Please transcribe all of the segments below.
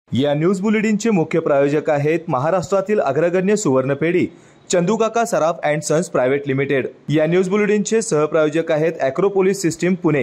या न्यूज बुलेटिनचे मुख्य प्रायोजक आहेत महाराष्ट्रातील अग्रगण्य सुवर्णपेढी Chandukaka Saraf and sons private limited. या न्यूज बुलेटिनचे सहप्रायोजक आहेत ॲक्रोपोलिस सिस्टीम पुणे।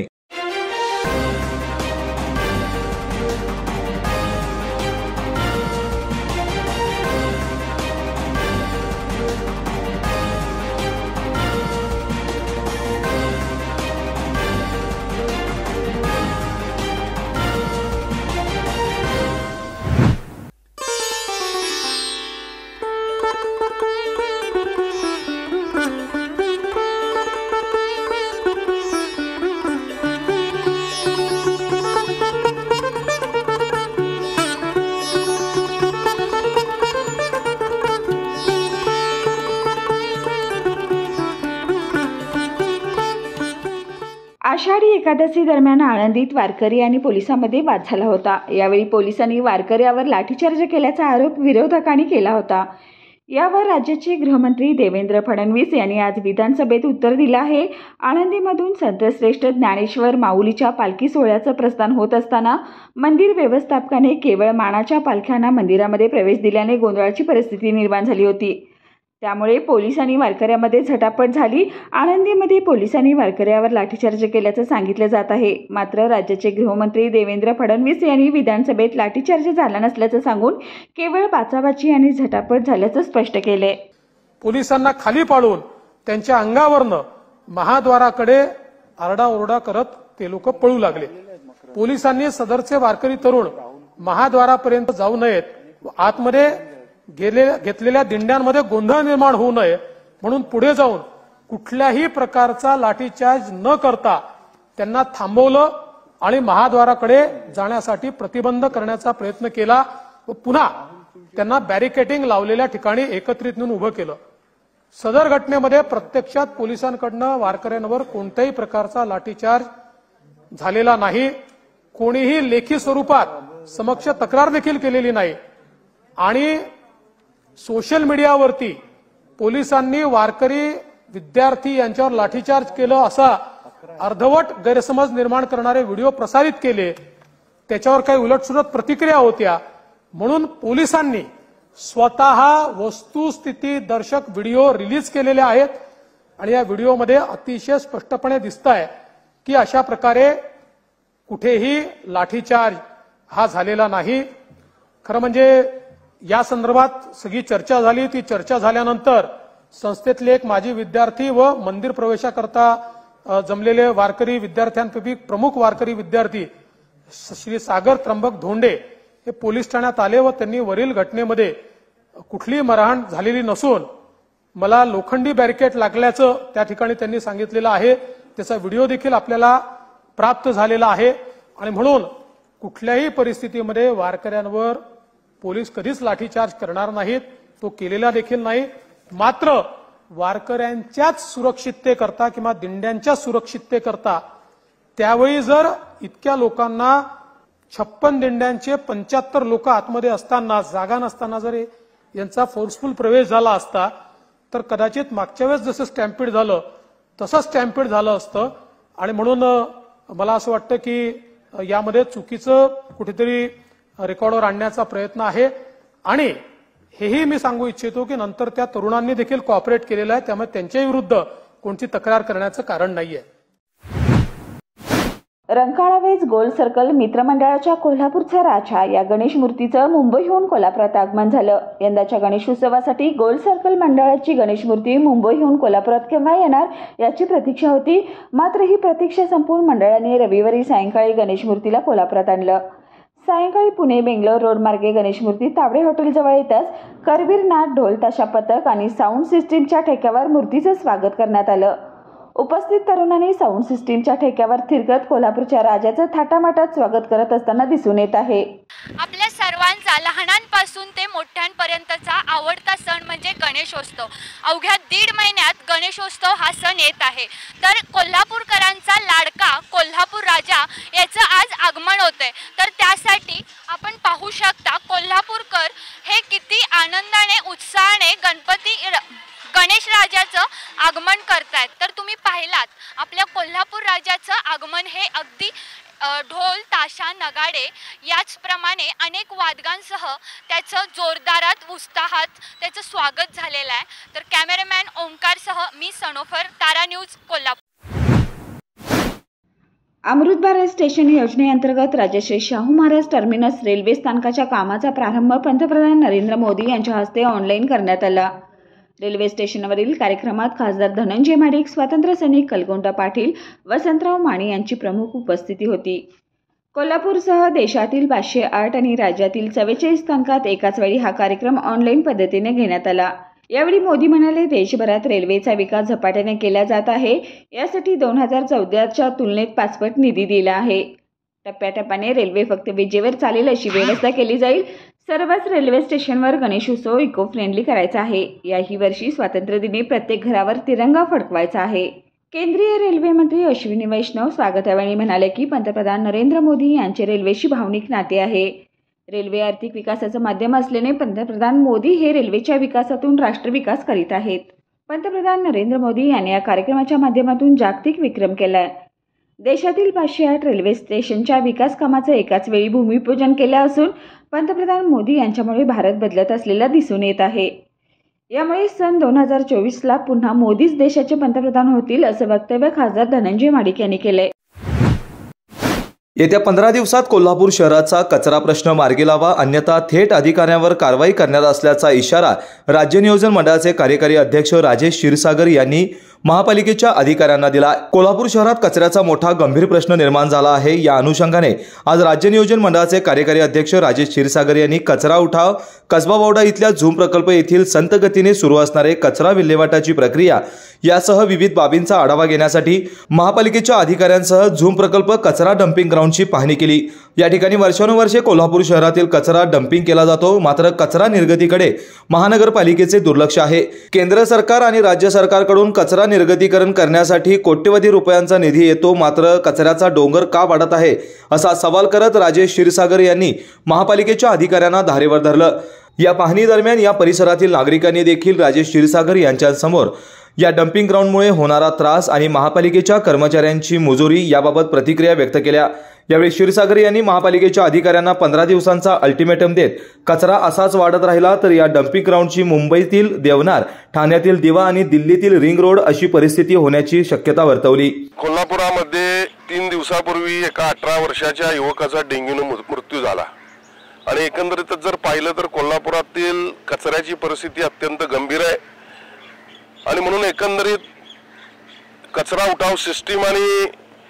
आषाढी एकादशी दरम्यान आळंदीत वारकरी आणि पोलिसांमध्ये वाद झाला होता। यावेळी पोलिसांनी वारकऱ्यावर लाठीचार्ज केल्याचा आरोप विरोधकांनी केला होता। यावर राज्याचे गृहमंत्री देवेंद्र फडणवीस यांनी आज विधानसभेत उत्तर दिलं आहे। आळंदीमधून संतश्रेष्ठ ज्ञानेश्वर माऊलीच्या पालखी सोहळ्याचं प्रस्थान होत असताना मंदिर व्यवस्थापकाने केवळ मानाच्या पालख्यांना मंदिरामध्ये प्रवेश दिल्याने गोंधळाची परिस्थिती निर्माण झाली होती। त्यामुळे पोलिसांनी वारकऱ्यामध्ये झटापट झाली। आळंदीमध्ये पोलिसांनी वारकऱ्यावर लाठीचार्ज केल्याचं सांगितलं जात आहे। मात्र राज्याचे गृहमंत्री देवेंद्र फडणवीस यांनी विधानसभेत लाठीचार्ज झाला नसल्याचं सांगून केवळ बाचाबाची आणि झटापट झाल्याचं स्पष्ट केले। पोलिसांना खाली पाडून त्यांच्या अंगावरनं महाद्वाराकडे आरडाओरडा करत ते लोक पळू लागले। पोलिसांनी सदरचे वारकरी तरुण महाद्वारापर्यंत जाऊ नयेत, आतमध्ये घेतलेल्या दिंड्यांमध्ये गोंधळ निर्माण होऊ नये म्हणून पुढे जाऊन कुठल्याही प्रकारचा लाठीचार्ज न करता त्यांना थांबवलं आणि महाद्वाराकडे जाण्यासाठी प्रतिबंध करण्याचा प्रयत्न केला व पुन्हा त्यांना बॅरिकेडिंग लावलेल्या ठिकाणी एकत्रित नेऊन उभं केलं। सदर घटनेमध्ये प्रत्यक्षात पोलिसांकडनं वारकऱ्यांवर कोणत्याही प्रकारचा लाठीचार्ज झालेला नाही। कोणीही लेखी स्वरूपात समक्ष तक्रार देखील केलेली नाही आणि सोशल मीडियावरती पोलिसांनी वारकरी विद्यार्थी यांच्यावर लाठीचार्ज केलं असा अर्धवट गैरसमज निर्माण करणारे व्हिडिओ प्रसारित केले। त्याच्यावर काही उलटसुलट प्रतिक्रिया होत्या म्हणून पोलिसांनी स्वतः वस्तुस्थिती दर्शक व्हिडिओ रिलीज केलेले आहेत आणि या व्हिडिओमध्ये अतिशय स्पष्टपणे दिसतंय की अशा प्रकारे कुठेही लाठीचार्ज हा झालेला नाही। खरं म्हणजे या संदर्भात सगळी चर्चा झाली। ती चर्चा झाल्यानंतर संस्थेतले एक माजी विद्यार्थी व मंदिर प्रवेशाकरता जमलेले वारकरी विद्यार्थ्यांपैकी प्रमुख वारकरी विद्यार्थी श्री सागर त्र्यंबक धोंडे हे पोलीस ठाण्यात आले व त्यांनी वरील घटनेमध्ये कुठलीही मारहाण झालेली नसून मला लोखंडी बॅरिकेड लागल्याचं त्या ठिकाणी त्यांनी सांगितलेलं आहे। त्याचा व्हिडिओ देखील आपल्याला प्राप्त झालेला आहे आणि म्हणून कुठल्याही परिस्थितीमध्ये वारकऱ्यांवर पोलीस कधीच लाठीचार्ज करणार नाहीत, तो केलेला देखील नाही। मात्र वारकऱ्यांच्याच सुरक्षिततेकरता किंवा दिंड्यांच्या सुरक्षिततेकरता त्यावेळी जर इतक्या लोकांना 56 दिंड्यांचे 75 लोक आतमध्ये असताना जागा नसताना जर यांचा फोर्सफुल प्रवेश झाला असता तर कदाचित मागच्या वेळेस जसं स्टॅम्पिड झालं तसं स्टॅम्पिड झालं असतं आणि म्हणून मला असं वाटतं की यामध्ये चुकीचं कुठेतरी रेकॉर्डवर आणण्याचा प्रयत्न आहे आणि हेही मी सांगू इच्छितो की नंतर त्या तरुणांनी देखील कॉपरेट केलेलं आहे, त्यामुळे त्यांच्या विरुद्ध कोणती तक्रार करण्याचं कारण नाहीये। रंकाळा वेज गोल सर्कल मित्रमंडळाच्या कोल्हापूरचा राजा या गणेश मूर्तीचं मुंबईहून कोल्हापुरात आगमन झालं। यंदाच्या गणेशोत्सवासाठी गोल सर्कल मंडळाची गणेश मूर्ती मुंबईहून कोल्हापुरात केव्हा येणार याची प्रतीक्षा होती। मात्र ही प्रतीक्षा संपून मंडळाने रविवारी सायंकाळी गणेश मूर्तीला कोल्हापुरात आणलं। सायंकाळी पुणे बेंगलोर रोड मार्गे गणेश मूर्ती तावडे हॉटेलजवळ येताच करवीर नाथ ढोल ताशा पथक आणि साऊंड सिस्टीमच्या ठेक्यावर मूर्तीचं स्वागत करण्यात आलं। उपस्थित तरुणांनी साऊंड सिस्टीमच्या ठेक्यावर थिरकत कोल्हापूरच्या राजाचं थाटामाटात स्वागत करत असताना दिसून येत आहे। आपल्या सर्वांचा लहानांपासून ते मोठ्यांपर्यंतचा आवडता सण म्हणजे गणेशोत्सव। अवघ्या 1.5 महिन्यात गणेशोत्सव हा सण येत आहे। तर कोल्हापूरकरांचा लाडका कोल्हापूर राजा याचं आज आगमन होतंय। तर त्यासाठी आपण पाहू शकता कोल्हापूरकर हे किती आनंदाने उत्साहाने गणेश राजाचं आगमन करतायत। तर तुम्ही पाहिलात आपल्या कोल्हापूर राजाचं आगमन हे अगदी ढोल ताशा नगाडे याचप्रमाणे अनेक वादकांसह त्याचं जोरदारात उत्साहात त्याचं स्वागत झालेलं आहे। तर कॅमेरामॅन ओमकारसह मी सनोफर, तारा न्यूज, कोल्हापूर। अमृत भारत स्टेशन योजनेअंतर्गत राजश्री शाहू महाराज टर्मिनस रेल्वे स्थानकाच्या कामाचा प्रारंभ पंतप्रधान नरेंद्र मोदी यांच्या हस्ते ऑनलाईन करण्यात आला। रेल्वे स्टेशनवरील कार्यक्रमात खासदार धनंजय महाडिक, स्वातंत्र्य सैनिक कलगोंडा पाटील, वसंतराव माने यांची प्रमुख उपस्थिती होती। कोल्हापूरसह देशातील 508 आणि राज्यातील 44 स्थानकात एकाच वेळी हा कार्यक्रम ऑनलाईन पद्धतीने घेण्यात आला। यावेळी मोदी म्हणाले, देशभरात रेल्वेचा विकास झपाट्याने केला जात आहे। यासाठी 2014च्या तुलनेत 5 पट निधी दिला आहे। टप्प्याटप्प्याने रेल्वे फक्त विजेवर चालेल अशी व्यवस्था केली जाईल। सर्वच रेल्वे स्टेशनवर गणेशोत्सव इको फ्रेंडली करायचा आहे। याही वर्षी स्वातंत्र्यदिनी प्रत्येक घरावर तिरंगा फडकवायचा आहे। केंद्रीय रेल्वे मंत्री अश्विनी वैष्णव स्वागतावेळी म्हणाले की पंतप्रधान नरेंद्र मोदी यांचे रेल्वेशी भावनिक नाते आहे। रेल्वे आर्थिक विकासाचं माध्यम असल्याने पंतप्रधान मोदी हे रेल्वेच्या विकासातून राष्ट्रविकास करीत आहेत। पंतप्रधान नरेंद्र मोदी यांनी या कार्यक्रमाच्या माध्यमातून जागतिक विक्रम केलाय। देशातील 508 रेल्वे स्टेशनच्या विकास कामाचं एकाच वेळी भूमिपूजन केलं असून पंतप्रधान मोदी यांच्यामुळे भारत बदलत असलेला दिसून येत आहे। यामुळे सन 2024ला पुन्हा मोदीच देशाचे पंतप्रधान होतील असं वक्तव्य खासदार धनंजय महाडिक यांनी केलंय। येत्या 15 दिवसात कोल्हापूर शहराचा कचरा प्रश्न मार्गी लावा, अन्यथा थेट अधिकाऱ्यांवर कारवाई करणार असल्याचा इशारा राज्य नियोजन मंडळाचे कार्यकारी अध्यक्ष राजेश क्षीरसागर यांनी महापालिकेच्या अधिकाऱ्यांना दिला। कोल्हापूर शहरात कचऱ्याचा मोठा गंभीर प्रश्न निर्माण झाला आहे। या अनुषंगाने आज राज्य नियोजन मंडळाचे कार्यकारी अध्यक्ष राजेश क्षीरसागर यांनी कचरा उठाव, कसबा बावडा इथल्या झूम प्रकल्प येथील संत गतीने सुरू असणारे कचरा विल्हेवाटाची प्रक्रिया यासह विविध बाबींचा आढावा घेण्यासाठी महापालिकेच्या अधिकाऱ्यांसह झूम प्रकल्प कचरा डंपिंग ग्राउंडची पाहणी केली। या ठिकाणी वर्षानुवर्षे कोल्हापूर शहरातील कचरा डंपिंग केला जातो, मात्र कचरा निर्गतीकडे महानगरपालिकेचे दुर्लक्ष आहे। केंद्र सरकार आणि राज्य सरकारकडून कचरा निर्गतीकरण करण्यासाठी कोट्यवधी रुपयांचा निधी येतो, मात्र कचऱ्याचा डोंगर का वाढत आहे असा सवाल करत राजेश क्षीरसागर यांनी महापालिकेच्या अधिकाऱ्यांना धारेवर धरलं। या पाहणी दरम्यान या परिसरातील नागरिकांनी देखील राजेश क्षीरसागर यांच्यासमोर या डंपिंग ग्राउंडमुळे होणारा त्रास आणि महापालिकेच्या कर्मचाऱ्यांची मुजोरी याबाबत प्रतिक्रिया व्यक्त केल्या। यावेळी क्षीरसागर यांनी महापालिकेच्या अधिकाऱ्यांना 15 दिवसांचा अल्टिमेटम देत कचरा असाच वाढत राहिला तर या डंपिंग ग्राउंडची मुंबईतील देवनार, ठाण्यातील दिवा आणि दिल्लीतील रिंग रोड अशी परिस्थिती होण्याची शक्यता वर्तवली। कोल्हापुरामध्ये 3 दिवसापूर्वी एका 18 वर्षाच्या युवकाचा डेंग्यूने मृत्यू झाला आणि एकंदरीतच जर पाहिलं तर कोल्हापुरातील कचऱ्याची परिस्थिती अत्यंत गंभीर आहे आणि म्हणून एकंदरीत कचरा उठाव सिस्टीम आणि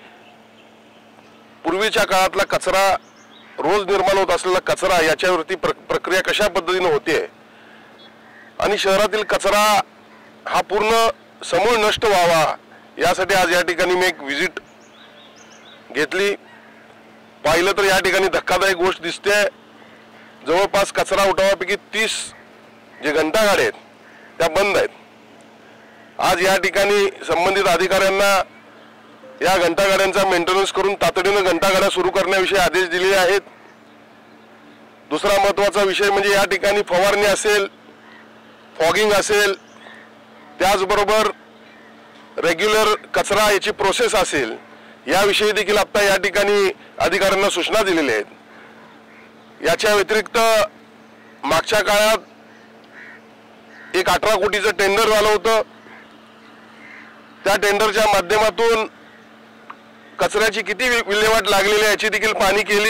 पूर्वीच्या काळातला कचरा, रोज निर्माण होत असलेला कचरा याच्यावरती प्रक्रिया कशा पद्धतीने होते आणि शहरातील कचरा हा पूर्ण समूळ नष्ट व्हावा यासाठी आज या ठिकाणी मी एक व्हिजिट घेतली। पाहिलं तर या ठिकाणी धक्कादायक गोष्ट दिसते। जवळपास कचरा उठावापैकी 30 जे घंटागाड्या आहेत त्या बंद आहेत। आज या ठिकाणी संबंधित अधिकाऱ्यांना या घंटागाड्यांचा मेंटेनन्स करून तातडीने घंटागाड्या सुरू करण्याविषयी आदेश दिलेले आहेत। दुसरा महत्त्वाचा विषय म्हणजे या ठिकाणी फवारणी असेल, फॉगिंग असेल, त्याचबरोबर रेग्युलर कचरा याची प्रोसेस असेल, याविषयी देखील आता या ठिकाणी अधिकाऱ्यांना सूचना दिलेल्या आहेत। याच्या व्यतिरिक्त मागच्या काळात एक 18 कोटीचं टेंडर झालं होतं। त्या टेंडरच्या माध्यमातून कचऱ्याची किती विल्हेवाट लागलेली आहे याची देखील पाहणी केली।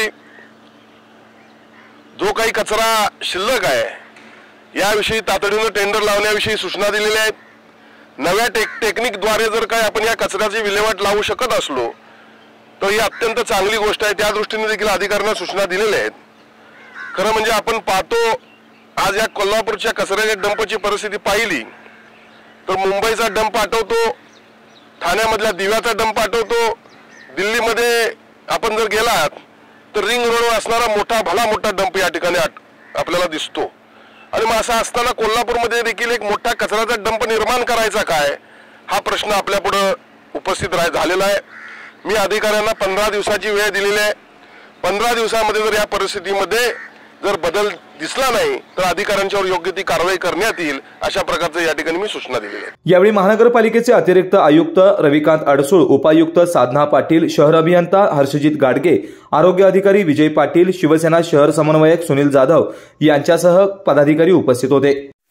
जो काही कचरा शिल्लक आहे याविषयी तातडीने टेंडर लावण्याविषयी सूचना दिलेल्या आहेत। नव्या टेक्निकद्वारे जर काही आपण या कचऱ्याची विल्हेवाट लावू शकत असलो तर ही अत्यंत चांगली गोष्ट आहे। त्या दृष्टीने देखील अधिकाऱ्यांना सूचना दिलेल्या आहेत। खरं म्हणजे आपण पाहतो आज या कोल्हापूरच्या कचऱ्याच्या डंपची परिस्थिती पाहिली तर मुंबईचा डंप आठवतो, ठाण्यामधल्या दिव्याचा डंप आठवतो, दिल्लीमध्ये आपण जर गेलात तर रिंग रोडवर असणारा भला मोठा डंप या ठिकाणी आपल्याला दिसतो। आणि मग असं असताना कोल्हापूरमध्ये देखील एक मोठा कचऱ्याचा डंप निर्माण करायचा काय हा प्रश्न आपल्या पुढे उपस्थित झालेला आहे। मी अधिकाऱ्यांना 15 दिवसाची वेळ दिलेली आहे। 15 दिवसामध्ये जर या परिस्थितीमध्ये जर बदल दिसला नाही तर अधिकाऱ्यांच्यावर योग्य ती कारवाई करण्यात येईल, अशा प्रकारचं या ठिकाणी मी सूचना दिलेली आहे। यावेळी महानगरपालिकेचे अतिरिक्त आयुक्त रविकांत अडसूळ, उपायुक्त साधना पाटील, शहर अभियंता हर्षजित गाडगे, आरोग्य अधिकारी विजय पाटील, शिवसेना शहर समन्वयक सुनील जाधव यांच्यासह पदाधिकारी उपस्थित होते।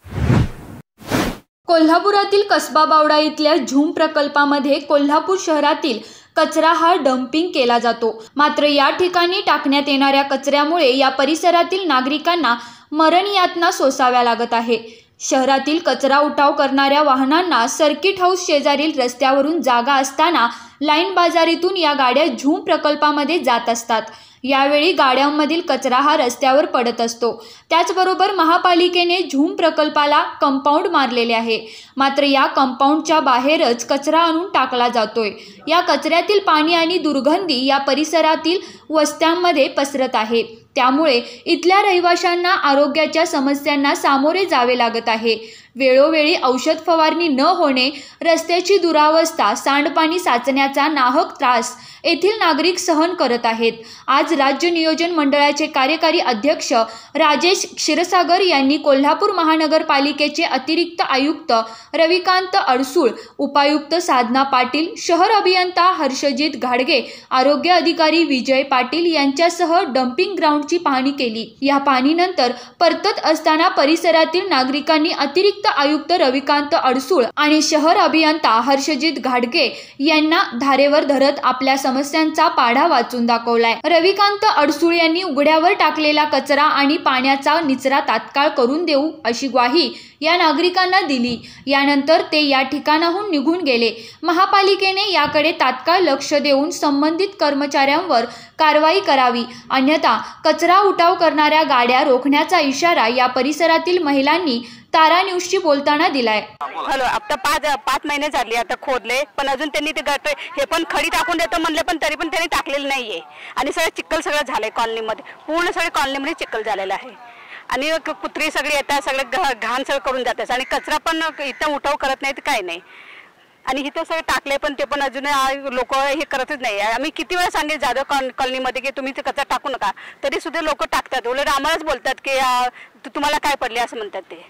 कोल्हापुरातील कसबा बावडा इथल्या झूम प्रकल्पामध्ये कोल्हापूर शहरातील कचरा हा डम्पिंग केला जातो। मात्र या ठिकाणी टाकण्यात येणाऱ्या कचऱ्यामुळे या परिसरातील नागरिकांना मरण यातना सोसाव्या लागत आहे। शहरातील कचरा उठाव करणाऱ्या वाहनांना सर्किट हाऊस शेजारील रस्त्यावरून जागा असताना लाईन बाजारीतून या गाड्या झूम प्रकल्पामध्ये जात असतात। यावेळी गाड्यांमधील कचरा हा रस्त्यावर पडत असतो। त्याचबरोबर महापालिकेने झूम प्रकल्पाला कंपाऊंड मारलेले आहे, मात्र या कंपाऊंडच्या बाहेरच कचरा आणून टाकला जातोय। या कचऱ्यातील पाणी आणि दुर्गंधी या परिसरातील वस्त्यांमध्ये पसरत आहे, त्यामुळे इथल्या रहिवाशांना आरोग्याच्या समस्यांना सामोरे जावे लागत आहे। वेळोवेळी औषध फवारणी न होणे, रस्त्याची दुरावस्था, सांडपाणी साचण्याचा नाहक त्रास येथील नागरिक सहन करत आहेत। आज राज्य नियोजन मंडळाचे कार्यकारी अध्यक्ष राजेश क्षीरसागर यांनी कोल्हापूर महानगरपालिकेचे अतिरिक्त आयुक्त रविकांत अडसूळ, उपायुक्त साधना पाटील, शहर अभियंता हर्षजित गाडगे, आरोग्य अधिकारी विजय पाटील यांच्यासह डम्पिंग ग्राउंडची पाहणी केली। या पाहणीनंतर परतत असताना परिसरातील नागरिकांनी अतिरिक्त आयुक्त रविकांत अडसूळ आणि शहर अभियंता हर्षजित गाडगे यांना धारेवर धरत आपल्या समस्यांचा पाढा वाचून दाखवलाय। रविकांत अडसूळ यांनी उघड्यावर टाकलेला कचरा आणि पाण्याचा निचरा तात्काळ करून देऊ अशी ग्वाही या नागरिकांना दिली। यानंतर ते या ठिकाणाहून निघून गेले। महापालिकेने याकडे तात्काळ लक्ष देऊन संबंधित कर्मचाऱ्यांवर कारवाई करावी, अन्यथा कचरा उठाव करणाऱ्या गाड्या रोखण्याचा इशारा या परिसरातील महिलांनी तारा न्यूजशी बोलताना दिलाय। हॅलो, आता 5 महिने झाले आता खोदले, पण अजून त्यांनी ते गट हे पण खडी टाकून देतो म्हणले, पण तरी पण त्यांनी टाकलेलं नाहीये आणि सगळं चिखल सगळं झालंय कॉलनीमध्ये, पूर्ण सगळे कॉलनीमध्ये चिखल झालेला आहे आणि कुत्री सगळी येतात, सगळे घाण सगळं करून जातात आणि कचरा पण इथं उठाव करत नाही, काय नाही आणि इथं सगळं टाकले पण ते पण अजून लोक हे करतच नाही। आम्ही किती वेळा सांगितलं जाधव कॉलनीमध्ये की तुम्ही ते कचरा टाकू नका, तरी सुद्धा लोक टाकतात, उलट आम्हालाच बोलतात की तुम्हाला काय पडले असं म्हणतात ते।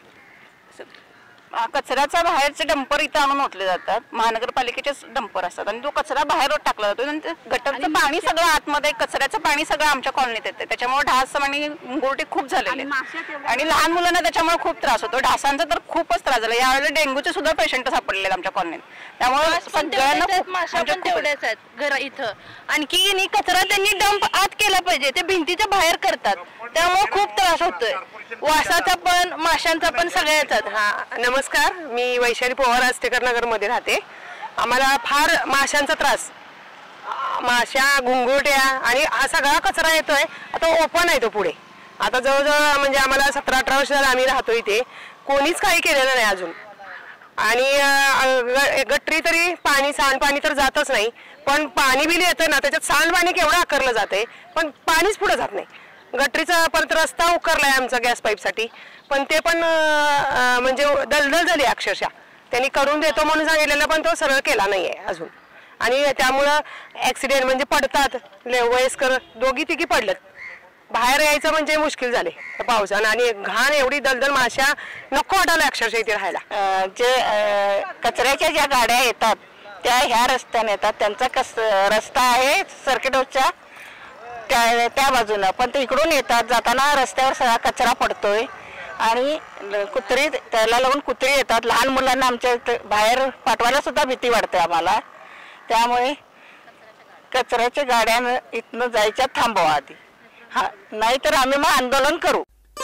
कचऱ्याचा बाहेरचे डंपर इथं आणून ओतले जातात, महानगरपालिकेचेच डंपर असतात आणि तो कचरा बाहेर टाकला जातो आणि गटरचं पाणी सगळं आतमध्ये, कचऱ्याचं पाणी सगळं आमच्या कॉलनीत येते, त्याच्यामुळे ढास आणि मुंगुरटे खूप झालेले आणि लहान मुलांना त्याच्यामुळे खूप त्रास होतो। ढासांचा तर खूपच त्रास झाला, यावेळेला डेंग्यूचे सुद्धा पेशंट सापडलेले आमच्या कॉलनीत, त्यामुळे सगळ्यांना तेवढेच आहेत घर इथं। आणखी कचरा त्यांनी डंप आत केला पाहिजे, ते भिंतीच्या बाहेर करतात, त्यामुळे खूप त्रास होतोय, वासाचा पण माशांचा पण सगळ्याचाच। नमस्कार, मी वैशाली पवार आष्टेकर नगरमध्ये राहते। आम्हाला फार माशांचा त्रास, माशा, घुंगुरट्या आणि हा सगळा कचरा येतोय। आता ओपन आहे तो पुढे, आता जवळजवळ म्हणजे आम्हाला 17-18 वर्ष झालं आम्ही राहतो इथे, कोणीच काही केलेलं नाही अजून आणि गटरी तरी पाणी, सांडपाणी तर जातच नाही, पण पाणी बिल येतं ना त्याच्यात सांडपाणी केवढं आकारलं जाते पण पाणीच पुढे जात नाही। गटरीचा परत रस्ता उकरलाय आमचा गॅस पाईपसाठी, पण ते पण म्हणजे दलदल झाली अक्षरशः, त्यांनी करून देतो म्हणून सांगितलेलं पण तो सरळ केला नाहीये अजून आणि त्यामुळं ॲक्सिडेंट म्हणजे पडतात, वयस्कर 2-3 पडलेत, बाहेर यायचं म्हणजे मुश्किल झाले पावसानं आणि घाण एवढी दलदल, माशा नको वाटायला अक्षरशः इथे राहायला। जे कचऱ्याच्या ज्या गाड्या येतात त्या ह्या रस्त्याने येतात, त्यांचा रस्ता आहे सर्किट हाऊसच्या त्या बाजूला, पण ते इकडून येतात, जाताना रस्त्यावर सगळा कचरा पडतोय आणि कुत्री त्याला लावून कुत्री येतात, लहान मुलांना आमच्या बाहेर पाठवायला सुद्धा भीती वाटते आम्हाला, त्यामुळे कचऱ्याच्या गाड्या इथनं जायच्या थांबवा आधी, नाहीतर आम्ही मग आंदोलन करू।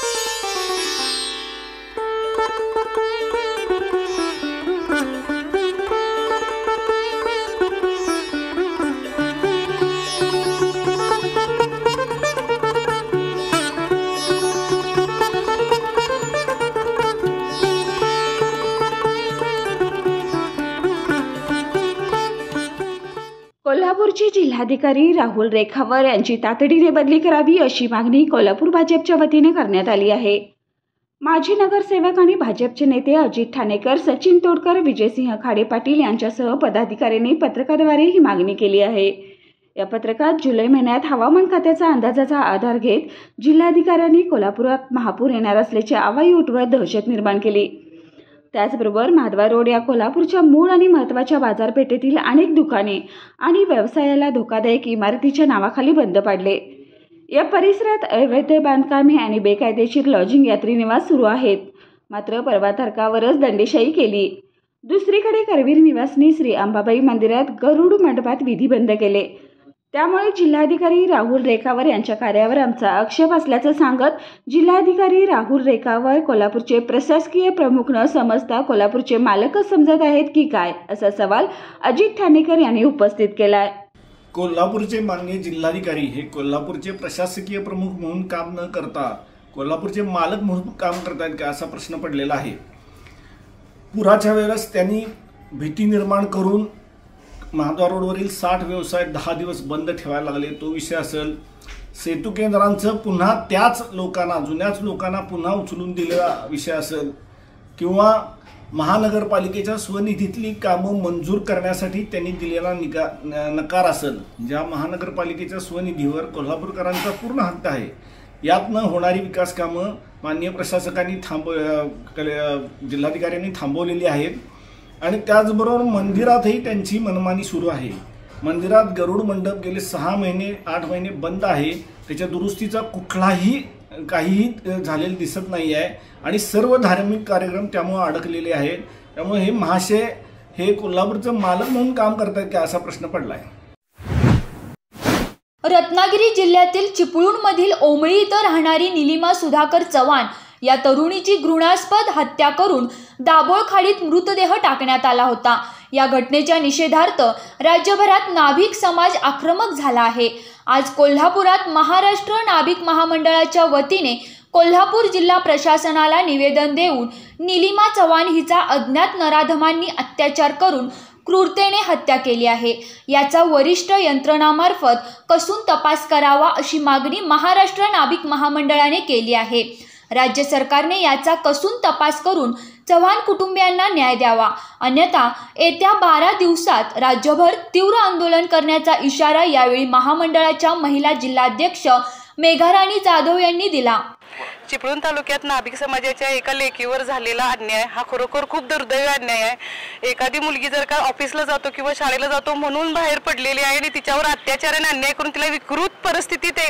कोल्हापूरचे जिल्हाधिकारी राहुल रेखावर यांची तातडीने बदली करावी अशी मागणी कोल्हापूर भाजपच्या वतीने करण्यात आली आहे। माजी नगरसेवक आणि भाजपचे नेते अजित ठाणेकर, सचिन तोडकर, विजयसिंह खाडे पाटील यांच्यासह पदाधिकाऱ्यांनी पत्रकाद्वारे ही मागणी केली आहे। या पत्रकात जुलै महिन्यात हवामान खात्याचा अंदाजाचा आधार घेत जिल्हाधिकाऱ्यांनी कोल्हापुरात महापूर येणार असल्याची आवाई उठवत दहशत निर्माण केली। त्याचबरोबर माधवा रोड या कोल्हापूरच्या मूळ आणि महत्त्वाच्या बाजारपेठेतील अनेक दुकाने आणि व्यवसायाला धोकादायक इमारतीच्या नावाखाली बंद पाडले। या परिसरात अवैध बांधकामे आणि बेकायदेशीर लॉजिंग यात्री निवास सुरू आहेत। मात्र परवा तारकावरच दंडेशाही केली। दुसरीकडे करवीर निवासनी श्री अंबाबाई मंदिरात गरुड मंडपात विधी बंद केले। त्यामुळे जिल्हाधिकारी राहुल रेखावर यांच्या कार्यावर आमचा आक्षेप असल्याचं सांगत जिल्हाधिकारी राहुल रेखावर कोल्हापूरचे प्रशासकीय प्रमुख न समजता कोल्हापूरचे मालकच समजत आहेत की काय, असा सवाल अजित ठाणेकर यांनी उपस्थित केलाय। कोल्हापूरचे माननीय जिल्हाधिकारी हे कोल्हापूरचे प्रशासकीय प्रमुख म्हणून काम न करता कोल्हापूरचे मालक म्हणून काम करतायत का, असा प्रश्न पडलेला आहे। पुराच्या वेळेस त्यांनी भीती निर्माण करून महाद्वार रोडवरील 60 व्यवसाय 10 दिवस बंद ठेवायला लागले, तो विषय असेल। सेतू केंद्रांचं पुन्हा त्याच लोकांना, जुन्याच लोकांना पुन्हा उचलून दिलेला विषय असेल, किंवा महानगरपालिकेच्या स्वनिधीतली कामं मंजूर करण्यासाठी त्यांनी दिलेला नकार असेल। ज्या महानगरपालिकेच्या स्वनिधीवर कोल्हापूरकरांचा पूर्ण हक्क आहे, यात न होणारी विकास कामं माननीय प्रशासकांनी जिल्हाधिकाऱ्यांनी थांबवलेली आहेत। आणि त्याचबरोबर मंदिरातही त्यांची मनमानी सुरू आहे। मंदिरात गरुड मंडप गेले 6 महिने 8 महिने बंद आहे, त्याच्या दुरुस्तीचा काहीही झालेलं दिसत नाही आहे आणि सर्व धार्मिक कार्यक्रम त्यामुळे अडकलेले आहेत। त्यामुळे हे महाशय हे कोल्हापूरचं मालक म्हणून काम करतात का, असा प्रश्न पडलाय। रत्नागिरी जिल्ह्यातील चिपळूणमधील ओमळी इथं राहणारी निलिमा सुधाकर चव्हाण या तरुणीची घृणास्पद हत्या करून दाभोळ खाडीत मृतदेह टाकण्यात आला होता। या घटनेच्या निषेधार्थ राज्यभरात नाभिक समाज आक्रमक झाला आहे। आज कोल्हापुरात महाराष्ट्र नाभिक महामंडळाच्या वतीने कोल्हापूर जिल्हा प्रशासनाला निवेदन देऊन निलिमा चव्हाण हिचा अज्ञात नराधमांनी अत्याचार करून क्रूरतेने हत्या केली आहे, याचा वरिष्ठ यंत्रणामार्फत कसून तपास करावा अशी मागणी महाराष्ट्र नाभिक महामंडळाने केली आहे। राज्य सरकारने याचा कसून तपास करून चव्हाण कुटुंबियांना न्याय द्यावा, अन्यथा येत्या 12 दिवसात राज्यभर तीव्र आंदोलन करण्याचा इशारा यावेळी महामंडळाच्या महिला जिल्हाध्यक्ष मेघाराणी जाधव यांनी दिला। चिपळूण तालुक्यात नाभिक समाजाच्या एका लेकीवर झालेला अन्याय हा खरोखर खूप दुर्दैवी अन्याय आहे। एखादी मुलगी जर का ऑफिसला जातो किंवा शाळेला जातो म्हणून बाहेर पडलेली आहे आणि तिच्यावर अत्याचाराने अन्याय करून तिला विकृत परिस्थितीत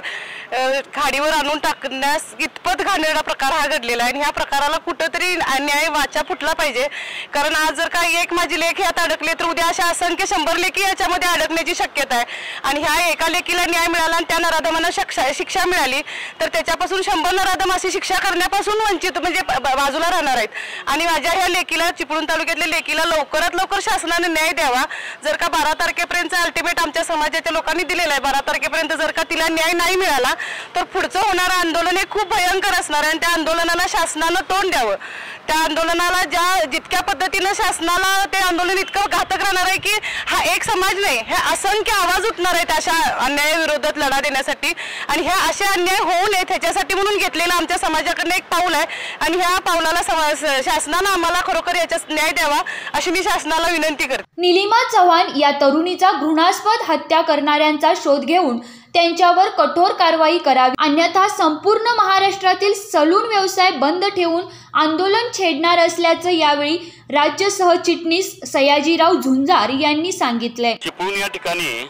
खाडीवर आणून टाकण्यास इतपत घाणेरडा प्रकार हा घडलेला आहे। आणि ह्या प्रकाराला कुठंतरी न्याय वाचा फुटला पाहिजे, कारण आज जर का एक माझी लेख यात अडकले तर उद्या अशा असंख्य 100 लेखी याच्यामध्ये अडकण्याची शक्यता आहे। आणि ह्या एका लेकीला न्याय मिळाला आणि त्या नराधमांना शिक्षा मिळाली तर त्याच्यापासून 100 नराधम अशी शिक्षा करण्यापासून वंचित म्हणजे बाजूला राहणार आहेत। आणि माझ्या ह्या लेकीला, चिपळूण तालुक्यातल्या लेकीला लवकरात लवकर शासनाने न्याय द्यावा। जर का 12 तारखेपर्यंत अल्टिमेट आमच्या समाजाच्या लोकांनी दिलेला आहे, 12 तारखेपर्यंत जर का तिला न्याय नाही मिळाला तर पुढचं होणारं आंदोलन हे खूप भयंकर असणार आहे आणि त्या आंदोलनाला शासनानं तोंड द्यावं। त्या आंदोलनाला जितक्या पद्धतीनं शासनाला ते आंदोलन इतकं घातक राहणार आहे की हा एक समाज नाही, हे असंख्य आवाज उठणार आहेत अशा अन्यायाविरोधात लढा देण्यासाठी। आणि ह्या असे अन्याय होऊ नयेत ह्याच्यासाठी म्हणून घेतलेलं आमच्या समाजाकडनं एक पाऊल आहे आणि ह्या पावलाला शासनानं आम्हाला खरोखर याचा न्याय द्यावा अशी मी शासनाला विनंती करते। निलिमा चव्हाण या तरुणीचा घृणास्पद हत्या करणाऱ्यांचा शोध घेऊन त्यांच्यावर कठोर कारवाई करावी, अन्यथा संपूर्ण महाराष्ट्रातील सलून व्यवसाय बंद ठेवून आंदोलन छेडणार असल्याचं यावेळी राज्य सहचिटणीस सयाजीराव झुंजार यांनी सांगितलंय। चिपळूण या ठिकाणी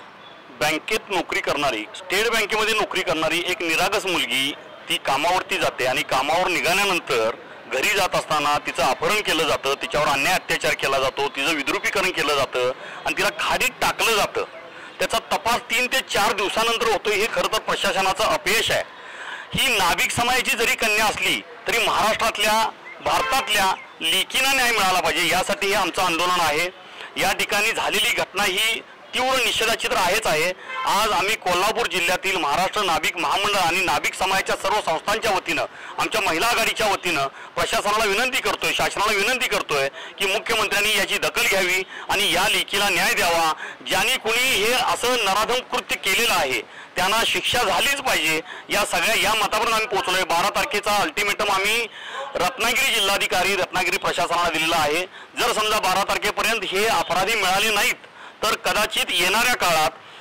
बँकेत नोकरी करणारी, स्टेट बँकेमध्ये नोकरी करणारी एक निरागस मुलगी ती कामावरती जाते आणि कामावर निघाल्यानंतर घरी जात असताना तिचं अपहरण केलं जातं, तिच्यावर अन्याय अत्याचार केला जातो, तिचं विद्रुपीकरण केलं जातं आणि तिला खाडीत टाकलं जातं। त्याचा तपास 3 ते 4 दिवसानंतर होतोय, हे खरं तर प्रशासनाचं अपयश आहे। ही नाभिक समाजाची जरी कन्या असली तरी महाराष्ट्रातल्या, भारतातल्या लेकींना न्याय मिळाला पाहिजे, यासाठी हे आमचं आंदोलन आहे। या ठिकाणी झालेली घटना ही तीव्र निषेधाची तर आहेच आहे। आज आम्ही कोल्हापूर जिल्ह्यातील महाराष्ट्र नाभिक महामंडळ आणि नाभिक समाजाच्या सर्व संस्थांच्या वतीनं, आमच्या महिला आघाडीच्या वतीनं प्रशासनाला विनंती करतोय, शासनाला विनंती करतोय की मुख्यमंत्र्यांनी याची दखल घ्यावी आणि या लेकीला न्याय द्यावा। ज्यांनी कुणी हे असं नराधम कृत्य केलेलं आहे त्यांना शिक्षा झालीच पाहिजे, या मतापर्यंत आम्ही पोहोचलोय। 12 तारखेचा अल्टिमेटम आम्ही रत्नागिरी जिल्हाधिकारी, रत्नागिरी प्रशासनाला दिलेला आहे। जर समजा 12 तारखेपर्यंत हे अपराधी मिळाले नाहीत तर कदाचित येणाऱ्या काळात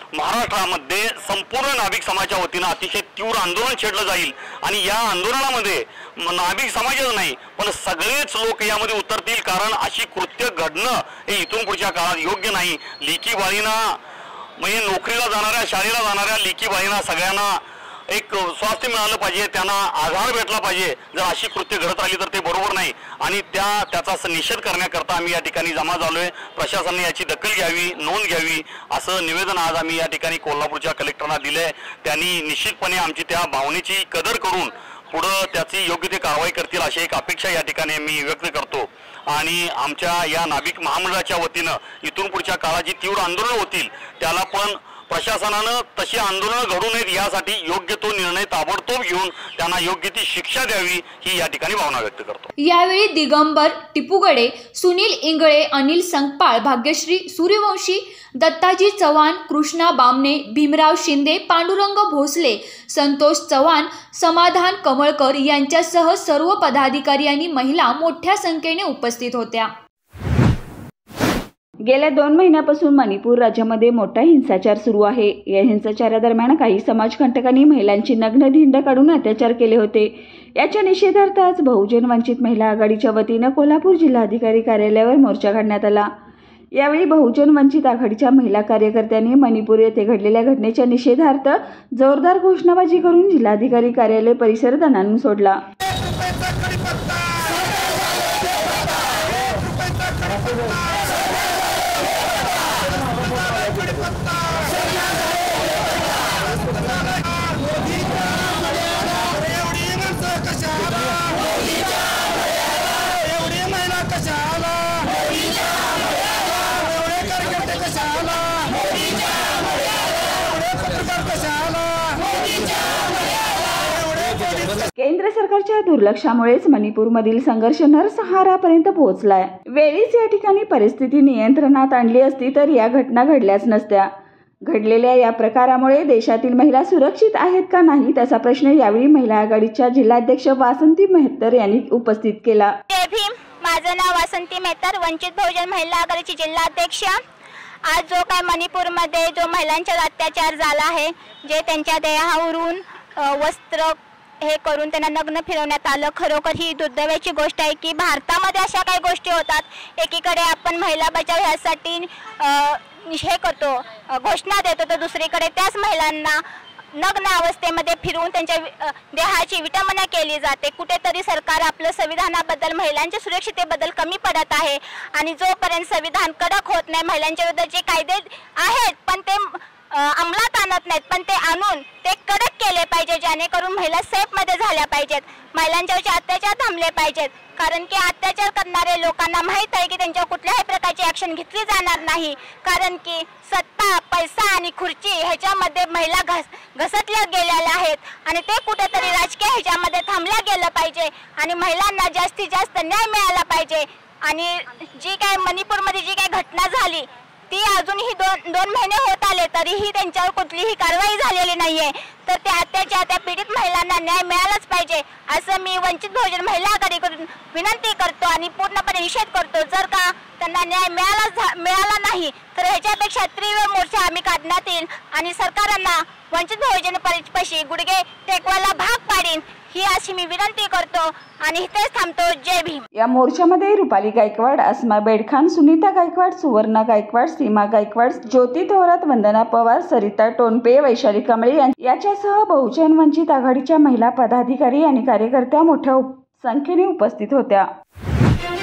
महाराष्ट्रामध्ये संपूर्ण नाभिक समाजाच्या वतीनं अतिशय तीव्र आंदोलन छेडलं जाईल आणि या आंदोलनामध्ये नाभिक समाजच नाही पण सगळेच लोक यामध्ये उतरतील, कारण अशी कृत्य घडणं हे इथून पुढच्या काळात योग्य नाही। लेकी बाळींना म्हणजे नोकरीला जाणाऱ्या, शाळेला जाणाऱ्या लेकी बाळींना सगळ्यांना एक स्वास्थ्य मिळालं पाहिजे, त्यांना आधार भेटला पाहिजे। जर अशी कृत्य घडत राहिली तर ते बरोबर नाही आणि त्याचा निषेध करण्याकरता आम्ही या ठिकाणी जमा झालोय। प्रशासनाने याची दखल घ्यावी, नोंद घ्यावी असं निवेदन आज आम्ही या ठिकाणी कोल्हापूरच्या कलेक्टरना दिलंय। त्यांनी निश्चितपणे आमची त्या भावनेची कदर करून पुढे त्याची योग्य ते कारवाई करतील अशी एक अपेक्षा या ठिकाणी मी व्यक्त करतो आणि आमच्या या नाभिक महामंडळाच्या वतीनं इथून पुढच्या काळात जी तीव्र आंदोलन होतील त्याला पण प्रशासनानं तशी आंदोलन घडू नयेत यासाठी योग्य तो निर्णय ताबडतोब घेऊन त्यांना योग्य ती शिक्षा द्यावी ही या ठिकाणी भावना व्यक्त करतो। यावेळी दिगंबर टिपूगडे, सुनील इंगळे, अनिल संकपाळ, भाग्यश्री सूर्यवंशी, दत्ताजी चव्हाण, कृष्णा बामणे, भीमराव शिंदे, पांडुरंग भोसले, संतोष चव्हाण, समाधान कमळकर यांच्यासह सर्व पदाधिकारी आणि महिला मोठ्या संख्येने उपस्थित होत्या। गेल्या 2 महिन्यापासून मणिपूर राज्यामध्ये मोठा हिंसाचार सुरू आहे। या हिंसाचारादरम्यान काही समाजकंटकांनी महिलांची नग्न धिंड काढून अत्याचार केले होते। याच्या निषेधार्थ आज बहुजन वंचित महिला आघाडीच्या वतीनं कोल्हापूर जिल्हाधिकारी कार्यालयावर मोर्चा काढण्यात आला। यावेळी बहुजन वंचित आघाडीच्या महिला कार्यकर्त्यांनी मणिपूर येथे घडलेल्या घटनेच्या निषेधार्थ जोरदार घोषणाबाजी करून जिल्हाधिकारी कार्यालय परिसर दणाणून सोडला। केंद्र सरकारच्या दुर्लक्षामुळेच मणिपूरमधील संघर्ष नरसंहारापर्यंत पोहोचलाय। वेळीच या ठिकाणी परिस्थिती नियंत्रणात आणली असती तर या घटना घडल्याच नसत्या। घडलेल्या या प्रकारामुळे देशातील महिला सुरक्षित आहेत का नाही त्याचा प्रश्न यावेळी महिला आघाडीच्या जिल्हाध्यक्ष वासंती मेहतर यांनी उपस्थित केला। जय भीम, माझं नाव वासंती मेहतर, वंचित बहुजन महिला आघाडीची जिल्हाध्यक्ष। आज जो काय मणिपूरमध्ये जो महिलांच्यावर अत्याचार झाला आहे, जे त्यांच्या देहावरून वस्त्र हे करून त्यांना नग्न फिरवण्यात आलं, खरोखर ही दुर्दैवाची गोष्ट आहे की भारतामध्ये अशा काही गोष्टी होतात। एकीकडे आपण महिला बचाव यासाठी हे करतो, घोषणा देतो, तर दुसरीकडे त्याच महिलांना नग्न अवस्थेमध्ये फिरवून त्यांच्या देहाची विटंबना केली जाते। कुठेतरी सरकार आपलं संविधानाबद्दल, महिलांच्या सुरक्षिततेबद्दल कमी पडत आहे आणि जोपर्यंत संविधान कडक होत नाही, महिलांच्या विरुद्ध जे कायदे आहेत पण ते अंमलात आणत नाहीत, पण ते आणून ते कडक केले पाहिजे जेणेकरून महिला सेफमध्ये झाल्या पाहिजेत, महिलांच्यावरचे अत्याचार थांबले पाहिजेत। कारण की अत्याचार करणारे लोकांना माहीत आहे की त्यांच्यावर कुठल्याही प्रकारची ॲक्शन घेतली जाणार नाही, कारण की सत्ता, पैसा आणि खुर्ची ह्याच्यामध्ये महिला घसटल्या गेलेल्या आहेत आणि ते कुठेतरी राजकीय ह्याच्यामध्ये थांबल्या गेलं पाहिजे आणि महिलांना जास्तीत जास्त न्याय मिळाला पाहिजे। आणि जी काय मणिपूरमध्ये जी काय घटना झाली ती अजूनही दोन महिने होत आले तरीही त्यांच्यावर कुठलीही कारवाई झालेली नाहीये, तर त्या अत्याचार त्या पीडित महिलांना न्याय मिळालाच पाहिजे असं मी वंचित बहुजन महिला आघाडीकडून विनंती करतो आणि पूर्णपणे निषेध करतो। जर का त्यांना न्याय मिळाला नाही तर ह्याच्यापेक्षा तीव्र मोर्चा आम्ही काढण्यात येईल आणि सरकारांना वंचित बहुजन पाशी गुडघे टेकवायला भाग पाडीन ही अशी मी विनंती करतो आणि इथेच थांबतो। जय भीम। या मोर्चामध्ये रुपाली गायकवाड, अस्मा बेडखान, सुनीता गायकवाड, सुवर्णा गायकवाड, सीमा गायकवाड, ज्योती थोरात, वंदना पवार, सरिता टोनपे, वैशाली कांबळे याच्यासह बहुजन वंचित आघाडीच्या महिला पदाधिकारी आणि कार्यकर्त्या मोठ्या संख्येने उपस्थित होत्या।